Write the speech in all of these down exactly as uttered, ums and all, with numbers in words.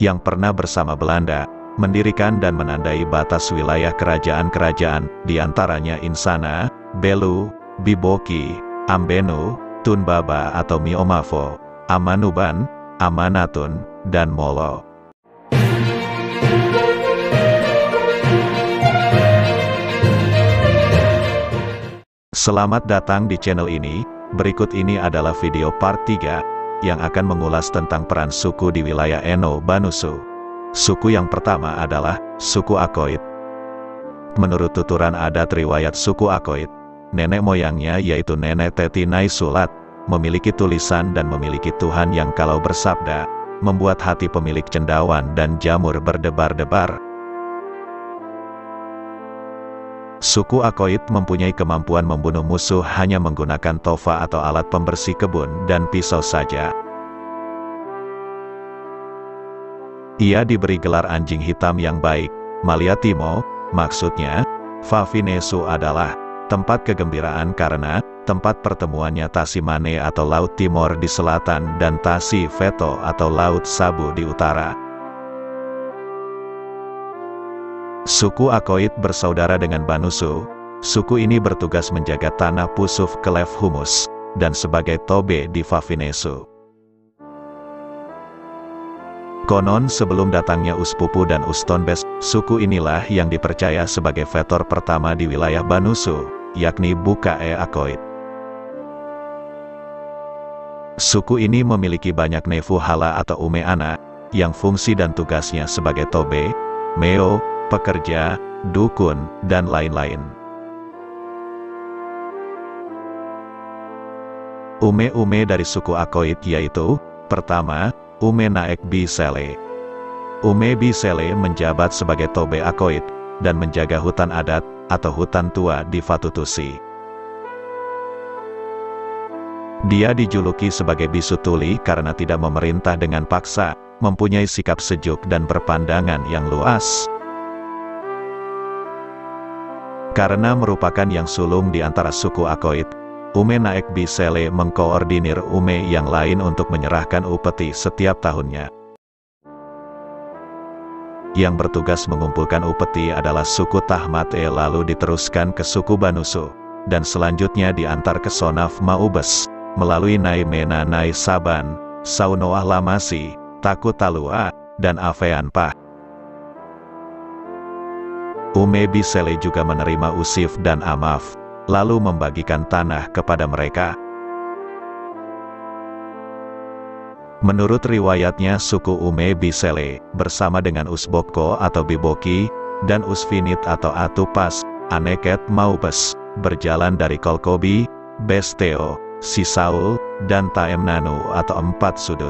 yang pernah bersama Belanda, mendirikan dan menandai batas wilayah kerajaan-kerajaan, diantaranya Insana, Belu, Biboki, Ambenu, Tunbaba atau Miomavo, Amanuban, Amanatun, dan Molo. Selamat datang di channel ini. Berikut ini adalah video part tiga, yang akan mengulas tentang peran suku di wilayah Eno Banusu. Suku yang pertama adalah suku Akoit. Menurut tuturan adat riwayat suku Akoit, nenek moyangnya yaitu Nenek Teti Nai Sulat, memiliki tulisan dan memiliki Tuhan yang kalau bersabda, membuat hati pemilik cendawan dan jamur berdebar-debar. Suku Akoit mempunyai kemampuan membunuh musuh hanya menggunakan tofa atau alat pembersih kebun dan pisau saja. Ia diberi gelar anjing hitam yang baik, Maliatimo, maksudnya, Fafinesu adalah tempat kegembiraan karena tempat pertemuannya Tasimane atau Laut Timor di selatan dan Tasi Veto atau Laut Sabu di utara. Suku Akoit bersaudara dengan Banusu. Suku ini bertugas menjaga tanah Pusuf Kelef Humus, dan sebagai Tobe di Fafinesu. Konon sebelum datangnya Uspupu dan Ustonbes, suku inilah yang dipercaya sebagai vetor pertama di wilayah Banusu, yakni Bukae Akoit. Suku ini memiliki banyak nefu hala atau ume ana, yang fungsi dan tugasnya sebagai Tobe, Meo, pekerja, dukun, dan lain-lain. Ume-ume dari suku Akoit yaitu, pertama, Ume Naek Bisele. Ume Bisele menjabat sebagai Tobe Akoit, dan menjaga hutan adat, atau hutan tua di Fatutusi. Dia dijuluki sebagai Bisu Tuli karena tidak memerintah dengan paksa, mempunyai sikap sejuk dan berpandangan yang luas. Karena merupakan yang sulung di antara suku Akoit, Ume Naek Bisele mengkoordinir ume yang lain untuk menyerahkan upeti setiap tahunnya. Yang bertugas mengumpulkan upeti adalah suku Tahmate, lalu diteruskan ke suku Banusu, dan selanjutnya diantar ke Sonaf Maubes, melalui Nai Mena Nai Saban, Saunoah Lamasi, Taku Talua, dan Aveanpah. Ume Bisele juga menerima Usif dan Amaf, lalu membagikan tanah kepada mereka. Menurut riwayatnya suku Ume Bisele, bersama dengan Usboko atau Biboki, dan Usfinit atau Atupas, Aneket Maubes, berjalan dari Kolkobi, Besteo, Sisaul, dan Taemnanu atau Empat Sudut.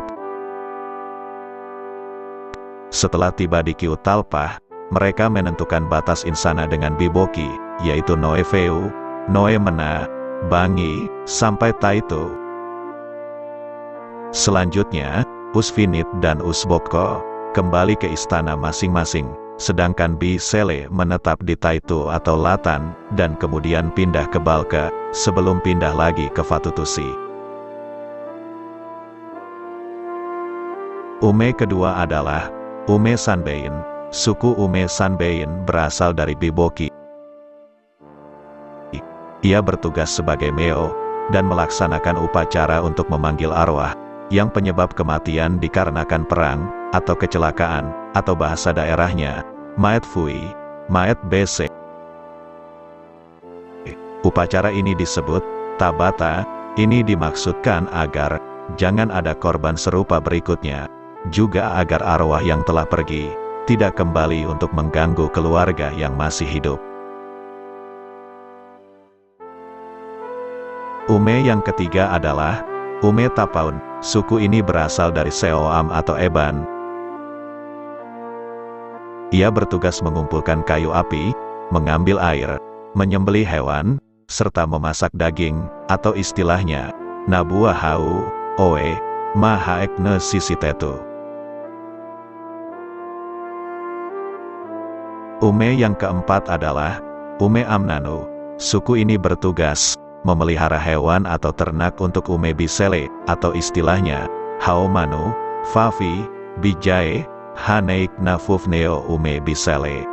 Setelah tiba di Kiutalpah, mereka menentukan batas Insana dengan Biboki, yaitu Noeveu, Noemena, Bangi, sampai Taitu. Selanjutnya, Usfinit dan Usboko kembali ke istana masing-masing, sedangkan Bisele menetap di Taitu atau Latan, dan kemudian pindah ke Balke, sebelum pindah lagi ke Fatutusi. Ume kedua adalah Ume Sanbein. Suku Ume Sanbein berasal dari Biboki. Ia bertugas sebagai Meo, dan melaksanakan upacara untuk memanggil arwah, yang penyebab kematian dikarenakan perang, atau kecelakaan, atau bahasa daerahnya, Maet Fui, Maet Bese. Upacara ini disebut Tabata. Ini dimaksudkan agar jangan ada korban serupa berikutnya, juga agar arwah yang telah pergi tidak kembali untuk mengganggu keluarga yang masih hidup. Ume yang ketiga adalah Ume Tapaun. Suku ini berasal dari Seoam atau Eban. Ia bertugas mengumpulkan kayu api, mengambil air, menyembelih hewan, serta memasak daging, atau istilahnya, Nabua Hau, Oe, Mahaek Ne Sisitetu. Ume yang keempat adalah Ume Amnanu. Suku ini bertugas memelihara hewan atau ternak untuk Ume Bisele, atau istilahnya Haomanu, Fafi, Bijae, Haneik Nafufneo Ume Bisele.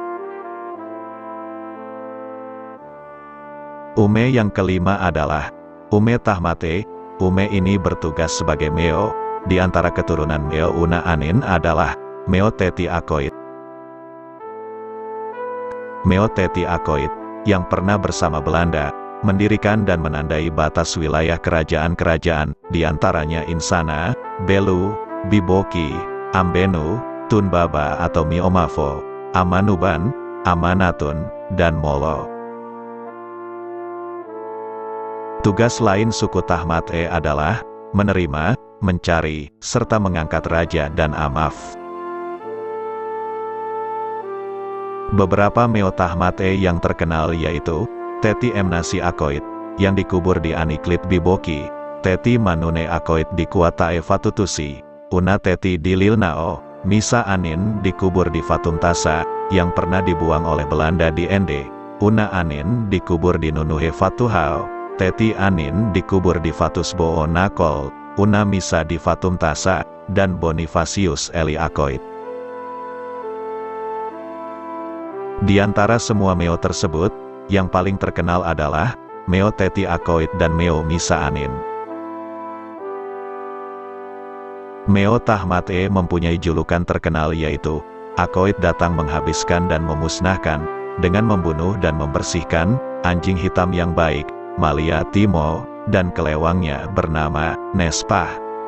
Ume yang kelima adalah Ume Tahmate. Ume ini bertugas sebagai Meo. Di antara keturunan Meo Una Anin adalah Meo Teti Akoit. Meo Teti Akoit, yang pernah bersama Belanda, mendirikan dan menandai batas wilayah kerajaan-kerajaan, di antaranya Insana, Belu, Biboki, Ambenu, Tunbaba atau Miomafo, Amanuban, Amanatun, dan Molo. Tugas lain suku Tahmate adalah menerima, mencari, serta mengangkat raja dan amaf. Beberapa Meo Tahmate yang terkenal yaitu Teti Emnasi Akoit, yang dikubur di Aniklit Biboki, Teti Manune Akoit di Kuatae Fatutusi, Una Teti di Lilnao, Misa Anin dikubur di Fatumtasa, yang pernah dibuang oleh Belanda di Ende, Una Anin dikubur di Nunuhe Fatuhao, Teti Anin dikubur di Fatusboo Nakol, Una Misa di Fatumtasa, dan Bonifacius Eli Akoit. Di antara semua Meo tersebut, yang paling terkenal adalah Meo Teti Akoit dan Meo Misa Anin. Meo Tahmate mempunyai julukan terkenal yaitu Akoit datang menghabiskan dan memusnahkan, dengan membunuh dan membersihkan, anjing hitam yang baik, Malia Timo, dan kelewangnya bernama Nespah.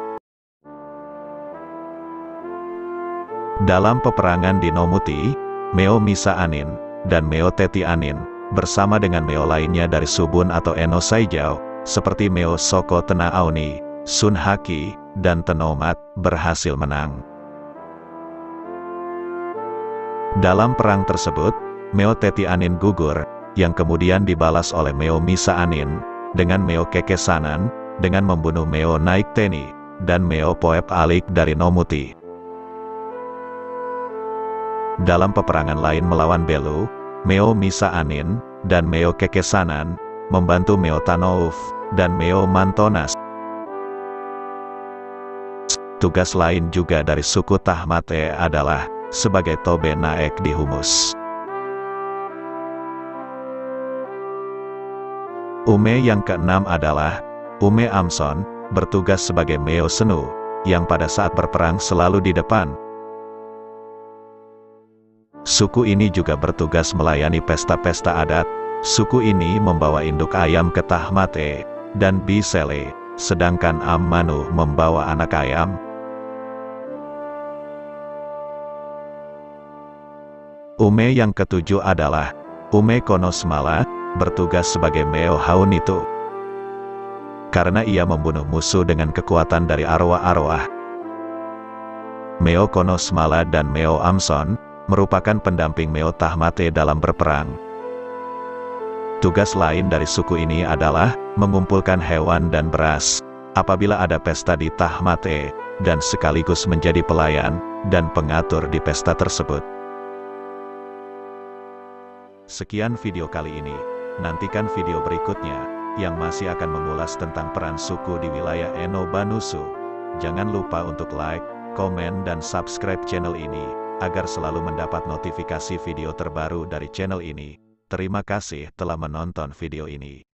Dalam peperangan di Nomuti, Meo Misa Anin, dan Meo Teti Anin, bersama dengan Meo lainnya dari Subun atau Eno Saijau, seperti Meo Soko Tena Auni, Sun Haki, dan Tenomat, berhasil menang. Dalam perang tersebut, Meo Teti Anin gugur, yang kemudian dibalas oleh Meo Misa Anin, dengan Meo Kekesanan, dengan membunuh Meo Naik Teni, dan Meo Poep Alik dari Nomuti. Dalam peperangan lain melawan Belu, Meo Misa Anin, dan Meo Kekesanan, membantu Meo Tanouf, dan Meo Mantonas. Tugas lain juga dari suku Tahmate adalah sebagai Tobe Naek di Humus. Ume yang keenam adalah Ume Amson, bertugas sebagai Meo Senu, yang pada saat berperang selalu di depan. Suku ini juga bertugas melayani pesta-pesta adat. Suku ini membawa induk ayam ke Tahmate dan Bisele, sedangkan Ammanu membawa anak ayam. Ume yang ketujuh adalah Ume Konosmala, bertugas sebagai Meo Haunitu. Karena ia membunuh musuh dengan kekuatan dari arwah-arwah. Meo Konosmala dan Meo Amson merupakan pendamping Meo Tahmate dalam berperang. Tugas lain dari suku ini adalah mengumpulkan hewan dan beras apabila ada pesta di Tahmate, dan sekaligus menjadi pelayan dan pengatur di pesta tersebut. Sekian video kali ini. Nantikan video berikutnya, yang masih akan mengulas tentang peran suku di wilayah Eno Banusu. Jangan lupa untuk like, komen dan subscribe channel ini, agar selalu mendapat notifikasi video terbaru dari channel ini. Terima kasih telah menonton video ini.